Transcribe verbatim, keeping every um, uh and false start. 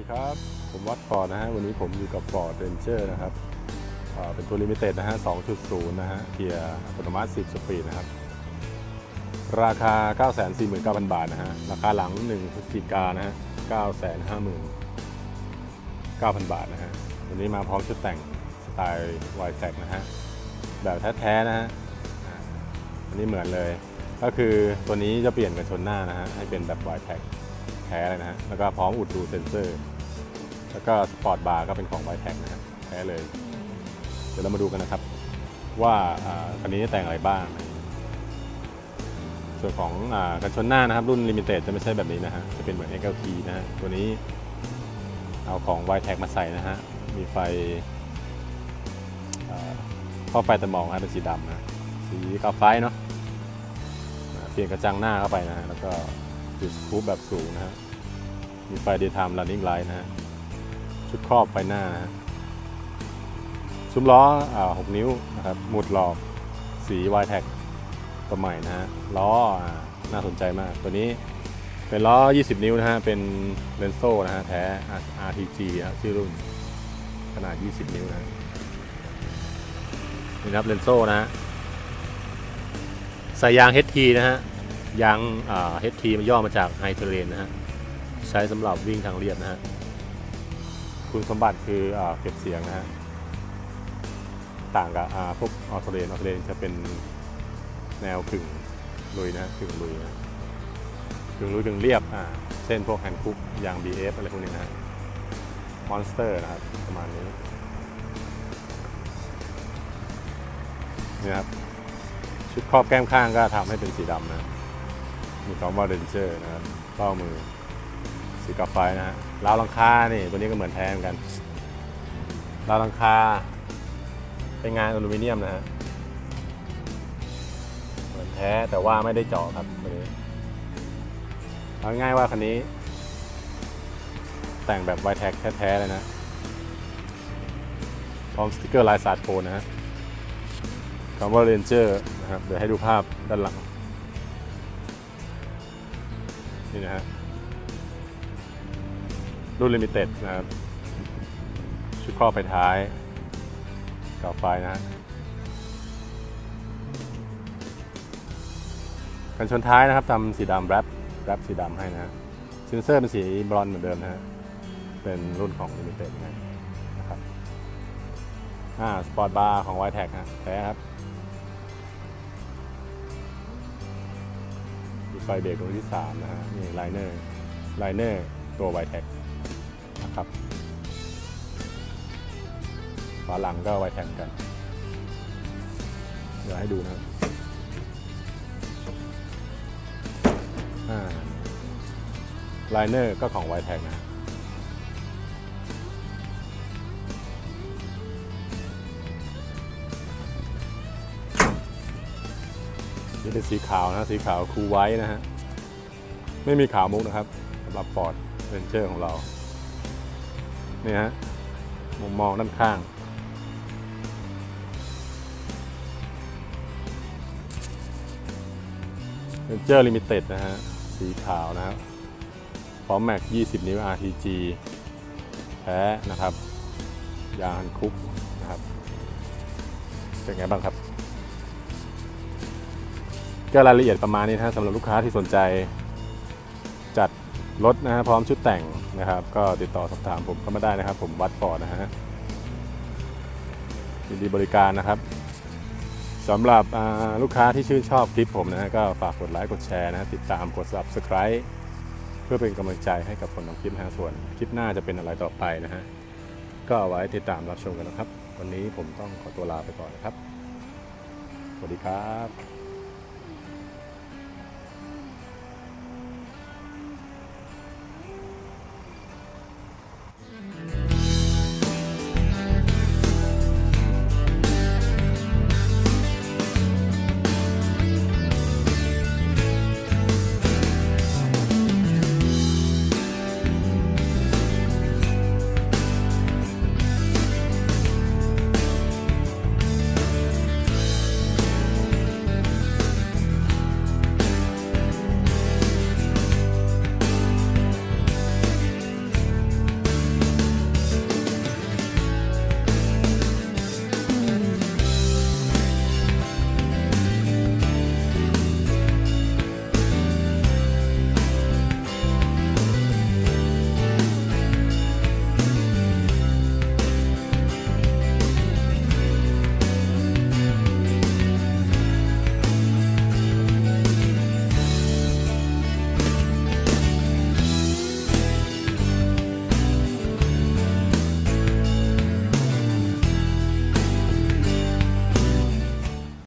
ครับผมวัดฟอร์ดนะฮะวันนี้ผมอยู่กับ Ford Ranger นะครับเป็นตัวลิมิเต็ดนะฮะ สองจุดศูนย์ นะฮะเกียร์อัตโนมัติสิบสปีดนะครับราคา เก้าแสนสี่หมื่นเก้าพัน บาทนะฮะราคาหลังหนึ่งพฤศจิกายนนะฮะ เก้าแสนห้าหมื่นเก้าพัน บาทนะฮะวันนี้มาพร้อมชุดแต่งสไตล์ Y Tech นะฮะแบบแท้ๆนะฮะอันนี้เหมือนเลยก็คือตัวนี้จะเปลี่ยนกันชนหน้านะฮะให้เป็นแบบ Y Tech แท้เลยนะฮะแล้วก็พร้อมอุดรูเซนเซอร์แล้วก็สปอร์ตบาร์ก็เป็นของ Y Tech นะฮะแท้เลยเดี๋ยวเรามาดูกันนะครับว่าคันนี้แต่งอะไรบ้างส่วนของกันชนหน้านะครับรุ่น Limited จะไม่ใช่แบบนี้นะฮะจะเป็นเหมือน เอ็กซ์ แอล ที นะฮะตัวนี้เอาของ Y Tech มาใส่นะฮะมีไฟข้อไฟตะมองเป็นสีดำนะสีกาไฟเนาะเปลี่ยนกระจังหน้าเข้าไปนะฮะแล้วก็จุดสกู๊ปแบบสูงนะฮะมีไฟ Daytime Running Light นะฮะชุดครอบไฟหน้านะฮะซุ้มล้อหกนิ้วนะครับหมุดหลอกสี Y Tech ตัวใหม่นะฮะล้อน่าสนใจมากตัวนี้เป็นล้อยี่สิบนิ้วนะฮะเป็นเลนโซ่นะฮะแท้ อาร์ ที จี นะชื่อรุ่นขนาดยี่สิบนิ้วนะนี่ครับเลนโซ่นะฮะใส่ยาง เอช ที นะฮะยาง เอช ที มันย่อมาจากไฮเทเรนนะฮะใช้สำหรับวิ่งทางเรียบนะฮะคุณสมบัติคือเก็บเสียงนะฮะต่างกับพวกออโตเรนออโตเรนจะเป็นแนวกึ่งลุยนะกึ่งลุยนะกึ่งลุยกึ่งเรียบอ่าเส้นพวกแฮนด์คุกยาง บี เอฟ อะไรพวกนี้นะฮะมอนสเตอร์นะครับประมาณนี้นี่ครับชุดครอบแก้มข้างก็ทำให้เป็นสีดำนะมีคำว่า Ranger นะครับเป้ามือสีกาไฟนะฮะราวหลังคานี่ตัวนี้ก็เหมือนแท้เหมือนกันราวหลังคาเป็นงานอลูมิเนียมนะฮะเหมือนแท้แต่ว่าไม่ได้เจาะครับตัวนี้เอาง่ายว่าคันนี้แต่งแบบ Y Tech แท้ๆเลยนะพร้อมสติ๊กเกอร์ลายสาดโคนนะฮะคำว่า Ranger นะครับเดี๋ยวให้ดูภาพด้านหลังนี่นะฮะรุ่น Limited นะครับชุดครอบไฟท้ายกาไฟนะฮะกันชนท้ายนะครับทำสีดำแรปแรปสีดำให้นะฮะเซนเซอร์เป็นสีบรอนซ์เหมือนเดิมนะฮะเป็นรุ่นของ Limited นะครับอ่าสปอร์ตบาร์ของ Y Tech ฮะแท้ครับไฟเบรกตัวที่สามนะฮะนี่ไลเนอร์ไลเนอร์ตัว Y Tech นะครับฝาหลังก็ Y Tech กันเดี๋ยวให้ดูนะครับไลเนอร์ก็ของ Y Tech นะนี่เป็นสีขาวนะสีขาวคูลไว้นะฮะไม่มีขาวมุกนะครับสำหรับ Ford Ranger ของเรานี่ฮะมุมมองด้านข้างRanger Limited นะฮะสีขาวนะครับพร้อมแม็กยี่สิบนิ้ว อาร์ ที จี แท้นะครับยางคุกนะครับเป็นไงบ้างครับก็รายละเอียดประมาณนี้นะสำหรับลูกค้าที่สนใจจัดรถนะฮะพร้อมชุดแต่งนะครับก็ติดต่อสอบถามผมเข้ามาได้นะครับผมวัดฟอร์ดนะฮะยินดีบริการนะครับสำหรับลูกค้าที่ชื่นชอบคลิปผมนะฮะก็ฝากกดไลค์กดแชร์นะติดตามกด ซับสไครบ์ เพื่อเป็นกำลังใจให้กับคนทำคลิปนะฮะส่วนคลิปหน้าจะเป็นอะไรต่อไปนะฮะก็เอาไว้ติดตามรับชมกันนะครับวันนี้ผมต้องขอตัวลาไปก่อนนะครับสวัสดีครับ